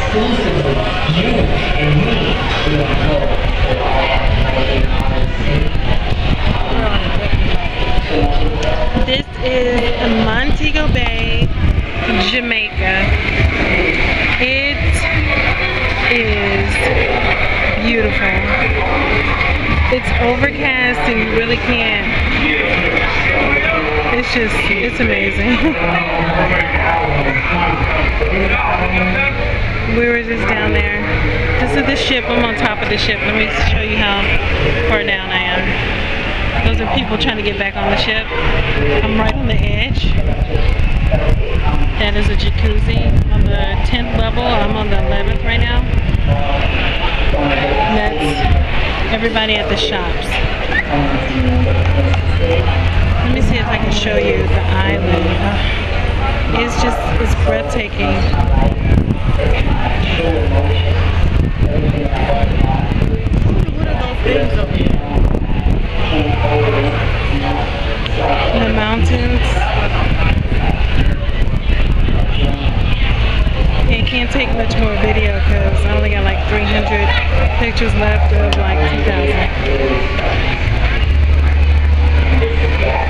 This is Montego Bay, Jamaica. It is beautiful. It's overcast and you really can't. It's amazing. We were just down there. This is the ship. I'm on top of the ship. Let me show you how far down I am. Those are people trying to get back on the ship. I'm right on the edge. That is a jacuzzi on the 10th level. I'm on the 11th right now. And that's everybody at the shops. Let me see if I can show you the island. It's breathtaking. What are those things up here? The mountains. I can't take much more video because I only got like 300 pictures left of like 2,000.